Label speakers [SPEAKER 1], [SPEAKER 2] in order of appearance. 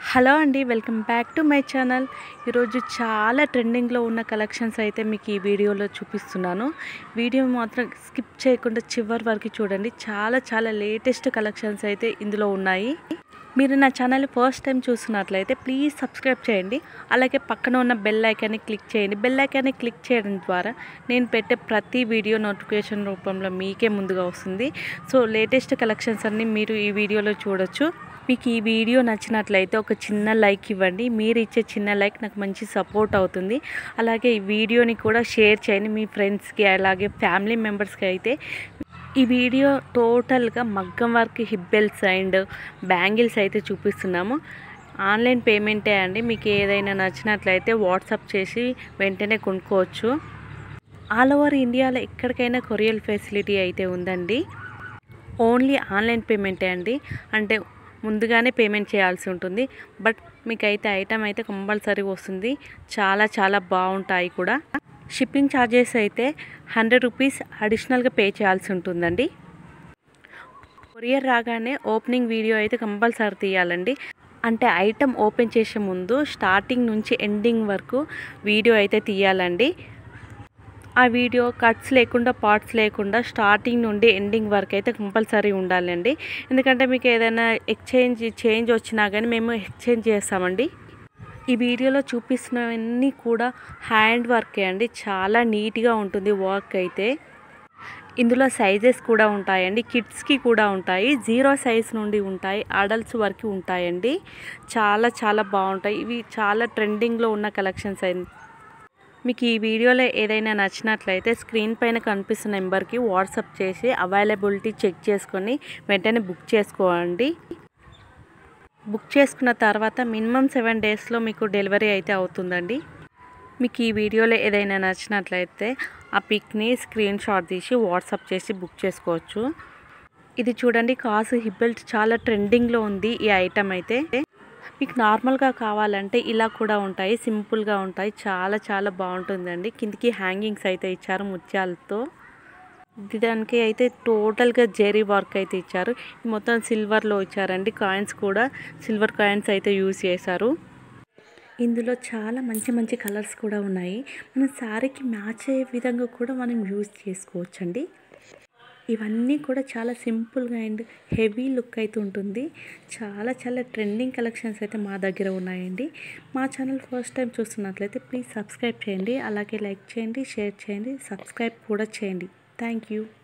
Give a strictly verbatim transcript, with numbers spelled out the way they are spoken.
[SPEAKER 1] Hello అండి, welcome back to my channel. ఈరోజు చాలా ట్రెండింగ్లో ఉన్న కలెక్షన్స్ అయితే మీకు ఈ వీడియోలో చూపిస్తున్నాను. వీడియో మాత్రం స్కిప్ చేయకుండా చివరి వరకు చూడండి. చాలా చాలా లేటెస్ట్ కలెక్షన్స్ అయితే ఇందులో ఉన్నాయి. మీరు నా ఛానల్ ఫస్ట్ టైం చూస్తున్నట్లయితే ప్లీజ్ సబ్స్క్రైబ్ చేయండి. అలాగే పక్కన ఉన్న బెల్ ఐకాన్ని క్లిక్ చేయండి. బెల్ ఐకాన్ని క్లిక్ చేయడం ద్వారా నేను పెట్టే ప్రతి వీడియో నోటిఫికేషన్ రూపంలో మీకే ముందుగా వస్తుంది. సో లేటెస్ట్ కలెక్షన్స్ అన్నీ మీరు ఈ వీడియోలో చూడొచ్చు. మీకు ఈ వీడియో నచ్చినట్లయితే ఒక చిన్న లైక్ ఇవ్వండి. మీరు ఇచ్చే చిన్న లైక్ నాకు మంచి సపోర్ట్ అవుతుంది. అలాగే ఈ వీడియోని కూడా షేర్ చేయండి మీ ఫ్రెండ్స్కి, అలాగే ఫ్యామిలీ మెంబర్స్కి. అయితే ఈ వీడియో టోటల్గా మగ్గం వర్క్ హిప్బెల్ట్స్ అండ్ బ్యాంగిల్స్ అయితే చూపిస్తున్నాము. ఆన్లైన్ పేమెంటే అండి. మీకు ఏదైనా నచ్చినట్లయితే వాట్సాప్ చేసి వెంటనే కొనుక్కోవచ్చు. ఆల్ ఓవర్ ఇండియాలో ఎక్కడికైనా కొరియర్ ఫెసిలిటీ అయితే ఉందండి. ఓన్లీ ఆన్లైన్ పేమెంటే అండి. అంటే ముందుగానే పేమెంట్ చేయాల్సి ఉంటుంది. బట్ మీకైతే ఐటమ్ అయితే కంపల్సరీ వస్తుంది. చాలా చాలా బాగుంటాయి కూడా. షిప్పింగ్ ఛార్జెస్ అయితే హండ్రెడ్ రూపీస్ అడిషనల్గా పే చేయాల్సి ఉంటుందండి. కొరియర్ రాగానే ఓపెనింగ్ వీడియో అయితే కంపల్సరీ తీయాలండి. అంటే ఐటమ్ ఓపెన్ చేసే ముందు స్టార్టింగ్ నుంచి ఎండింగ్ వరకు వీడియో అయితే తీయాలండి. ఆ వీడియో కట్స్ లేకుండా, పార్ట్స్ లేకుండా స్టార్టింగ్ నుండి ఎండింగ్ వరకు అయితే కంపల్సరీ ఉండాలండి. ఎందుకంటే మీకు ఏదైనా ఎక్స్చేంజ్ చేంజ్ వచ్చినా కానీ మేము ఎక్స్చేంజ్ చేస్తామండి. ఈ వీడియోలో చూపిస్తున్నవన్నీ కూడా హ్యాండ్ వర్కే అండి. చాలా నీట్గా ఉంటుంది వర్క్ అయితే. ఇందులో సైజెస్ కూడా ఉంటాయండి. కిడ్స్కి కూడా ఉంటాయి, జీరో సైజ్ నుండి ఉంటాయి, అడల్ట్స్ వరకు ఉంటాయండి. చాలా చాలా బాగుంటాయి. ఇవి చాలా ట్రెండింగ్లో ఉన్న కలెక్షన్స్ అయి మీకు ఈ వీడియోలో ఏదైనా నచ్చినట్లయితే స్క్రీన్ పైన కనిపిస్తున్న నెంబర్కి వాట్సాప్ చేసి అవైలబిలిటీ చెక్ చేసుకొని వెంటనే బుక్ చేసుకోండి. బుక్ చేసుకున్న తర్వాత మినిమం సెవెన్ డేస్లో మీకు డెలివరీ అయితే అవుతుందండి. మీకు ఈ వీడియోలో ఏదైనా నచ్చినట్లయితే ఆ పిక్ని స్క్రీన్ షాట్ తీసి వాట్సాప్ చేసి బుక్ చేసుకోవచ్చు. ఇది చూడండి, కాసు హిప్బెల్ట్ చాలా ట్రెండింగ్లో ఉంది ఈ ఐటమ్ అయితే. మీకు నార్మల్గా కావాలంటే ఇలా కూడా ఉంటాయి, సింపుల్గా ఉంటాయి. చాలా చాలా బాగుంటుందండి. కిందికి హ్యాంగింగ్స్ అయితే ఇచ్చారు ముత్యాలతో. దానికి అయితే టోటల్గా జెరీ వర్క్ అయితే ఇచ్చారు. మొత్తం సిల్వర్లో ఇచ్చారండి. కాయిన్స్ కూడా సిల్వర్ కాయిన్స్ అయితే యూజ్ చేశారు. ఇందులో చాలా మంచి మంచి కలర్స్ కూడా ఉన్నాయి. మన శారీకి మ్యాచ్ అయ్యే విధంగా కూడా మనం యూజ్ చేసుకోవచ్చండి. ఇవన్నీ కూడా చాలా సింపుల్గా అండ్ హెవీ లుక్ అయితే ఉంటుంది. చాలా చాలా ట్రెండింగ్ కలెక్షన్స్ అయితే మా దగ్గర ఉన్నాయండి. మా ఛానల్ ఫస్ట్ టైం చూస్తున్నట్లయితే ప్లీజ్ సబ్స్క్రైబ్ చేయండి. అలాగే లైక్ చేయండి, షేర్ చేయండి, సబ్స్క్రైబ్ కూడా చేయండి. Thank you.